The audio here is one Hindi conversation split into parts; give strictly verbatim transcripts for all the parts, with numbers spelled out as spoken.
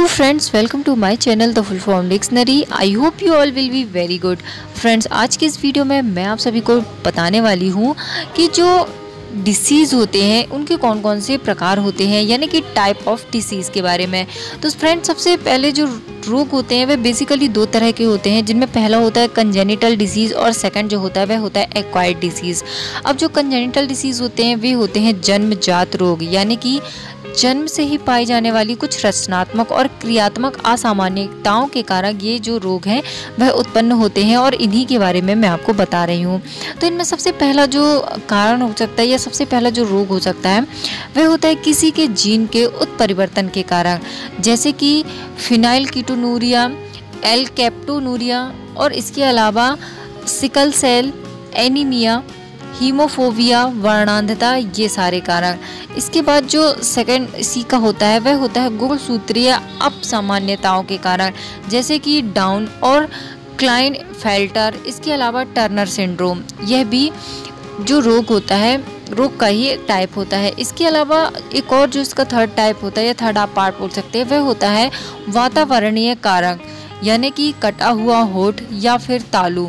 Hello friends, welcome to my channel the full form dictionary. I hope you all will be very good. Friends, आज की इस वीडियो में मैं आप सभी को बताने वाली हूँ कि जो डिसीज़ होते हैं उनके कौन कौन से प्रकार होते हैं, यानी कि टाइप ऑफ डिसीज़ के बारे में। तो फ्रेंड्स, सबसे पहले जो रोग होते हैं वे बेसिकली दो तरह के होते हैं, जिनमें पहला होता है कंजेनिटल डिसीज़ और सेकंड जो होता है वह होता है एक्वायर्ड डिसीज़। अब जो कंजेनिटल डिसीज़ होते हैं वे होते हैं जन्मजात रोग, यानी कि जन्म से ही पाई जाने वाली कुछ रचनात्मक और क्रियात्मक असामान्यताओं के कारण ये जो रोग हैं वह उत्पन्न होते हैं, और इन्हीं के बारे में मैं आपको बता रही हूँ। तो इनमें सबसे पहला जो कारण हो सकता है या सबसे पहला जो रोग हो सकता है वह होता है किसी के जीन के उत्परिवर्तन के कारण, जैसे कि फिनाइल कीटोनूरिया, एल कैप्टोनूरिया, और इसके अलावा सिकल सेल एनीमिया, हीमोफोबिया, वर्णांधता, ये सारे कारण। इसके बाद जो सेकंड सी का होता है वह होता है गुणसूत्रीय अपसामान्यताओं के कारण, जैसे कि डाउन और क्लाइनफेल्टर, इसके अलावा टर्नर सिंड्रोम। यह भी जो रोग होता है रोग का ही एक टाइप होता है। इसके अलावा एक और जो इसका थर्ड टाइप होता है या थर्ड आप पार्ट बोल सकते हैं, वह होता है वातावरणीय कारक, यानी कि कटा हुआ होठ या फिर तालू।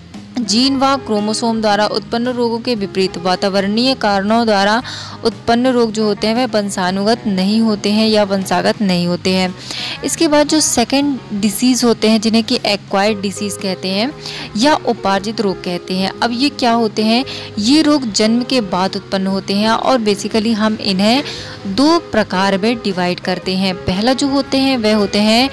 जीन व क्रोमोसोम द्वारा उत्पन्न रोगों के विपरीत वातावरणीय कारणों द्वारा उत्पन्न रोग जो होते हैं वह वंशानुगत नहीं होते हैं या वंशागत नहीं होते हैं। इसके बाद जो सेकंड डिसीज़ होते हैं जिन्हें कि एक्वायर्ड डिसीज़ कहते हैं या उपार्जित रोग कहते हैं। अब ये क्या होते हैं? ये रोग जन्म के बाद उत्पन्न होते हैं और बेसिकली हम इन्हें दो प्रकार में डिवाइड करते हैं। पहला जो होते हैं वह होते हैं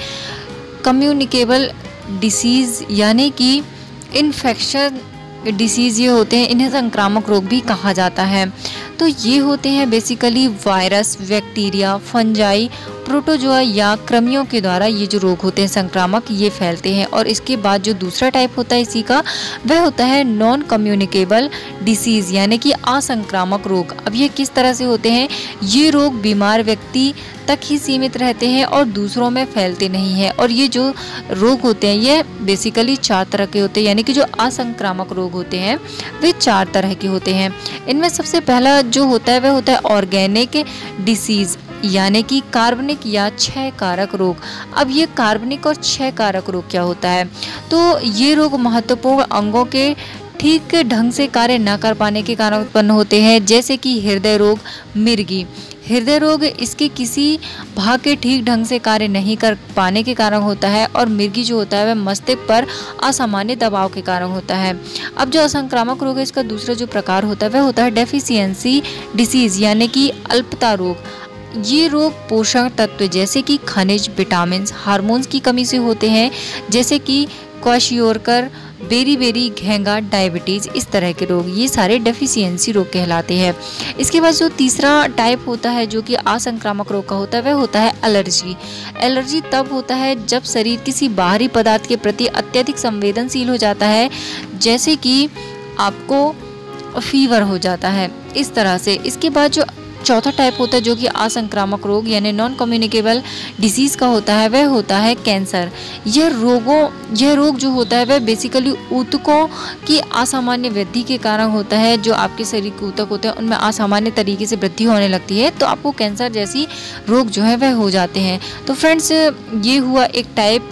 कम्युनिकेबल डिसीज़, यानी कि इन्फेक्शन डिसीज़ ये होते हैं, इन्हें संक्रामक रोग भी कहा जाता है। तो ये होते हैं basically virus, bacteria, fungi, protozoa या कृमियों के द्वारा ये जो रोग होते हैं संक्रामक, ये फैलते हैं। और इसके बाद जो दूसरा टाइप होता है इसी का वह होता है नॉन कम्युनिकेबल डिसीज़, यानी कि असंक्रामक रोग। अब ये किस तरह से होते हैं? ये रोग बीमार व्यक्ति तक ही सीमित रहते हैं और दूसरों में फैलते नहीं हैं। और ये जो रोग होते हैं ये बेसिकली चार तरह के होते हैं, यानी कि जो असंक्रामक रोग होते हैं वे चार तरह के होते हैं। इनमें सबसे पहला जो होता है वह होता है ऑर्गेनिक डिसीज़, यानी कि कार्बनिक या क्षय कारक रोग। अब ये कार्बनिक और क्षय कारक रोग क्या होता है? तो ये रोग महत्वपूर्ण अंगों के ठीक ढंग से कार्य न कर पाने के कारण उत्पन्न होते हैं, जैसे कि हृदय रोग, मिर्गी। हृदय रोग इसके किसी भाग के ठीक ढंग से कार्य नहीं कर पाने के कारण होता है, और मिर्गी जो होता है वह मस्तिष्क पर असामान्य दबाव के कारण होता है। अब जो असंक्रामक रोग है इसका दूसरा जो प्रकार होता है वह होता है डेफिशिएंसी डिसीज़, यानी कि अल्पता रोग। ये रोग पोषक तत्व जैसे कि खनिज, विटामिन, हार्मोन्स की कमी से होते हैं, जैसे कि क्वाशियोरकर, बेरी बेरी, घेंगा, डायबिटीज़, इस तरह के रोग। ये सारे डेफिशिएंसी रोग कहलाते हैं। इसके बाद जो तीसरा टाइप होता है जो कि असंक्रामक रोग का होता है वह होता है एलर्जी। एलर्जी तब होता है जब शरीर किसी बाहरी पदार्थ के प्रति अत्यधिक संवेदनशील हो जाता है, जैसे कि आपको फीवर हो जाता है, इस तरह से। इसके बाद जो चौथा टाइप होता है जो कि असंक्रामक रोग यानी नॉन कम्युनिकेबल डिसीज़ का होता है वह होता है कैंसर। यह रोगों यह रोग जो होता है वह बेसिकली ऊतकों की असामान्य वृद्धि के कारण होता है। जो आपके शरीर के ऊतक होते हैं उनमें असामान्य तरीके से वृद्धि होने लगती है, तो आपको कैंसर जैसी रोग जो है वह हो जाते हैं। तो फ्रेंड्स, ये हुआ एक टाइप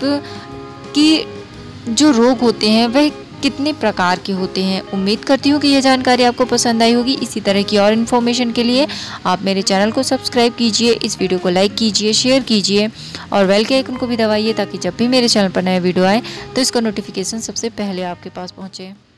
की जो रोग होते हैं वह कितने प्रकार के होते हैं। उम्मीद करती हूँ कि यह जानकारी आपको पसंद आई होगी। इसी तरह की और इन्फॉर्मेशन के लिए आप मेरे चैनल को सब्सक्राइब कीजिए, इस वीडियो को लाइक कीजिए, शेयर कीजिए और बेल के आइकन को भी दबाइए, ताकि जब भी मेरे चैनल पर नया वीडियो आए तो इसका नोटिफिकेशन सबसे पहले आपके पास पहुँचे।